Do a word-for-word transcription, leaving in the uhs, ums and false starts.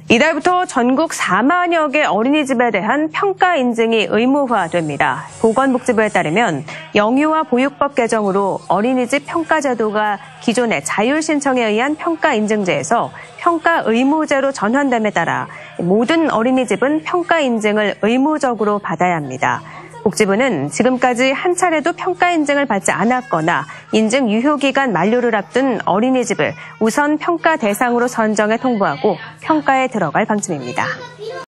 이달부터 전국 사만여 개 어린이집에 대한 평가 인증이 의무화됩니다. 보건복지부에 따르면 영유아 보육법 개정으로 어린이집 평가 제도가 기존의 자율 신청에 의한 평가 인증제에서 평가 의무제로 전환됨에 따라 모든 어린이집은 평가 인증을 의무적으로 받아야 합니다. 복지부는 지금까지 한 차례도 평가 인증을 받지 않았거나 인증 유효기간 만료를 앞둔 어린이집을 우선 평가 대상으로 선정해 통보하고 평가에 들어갈 방침입니다.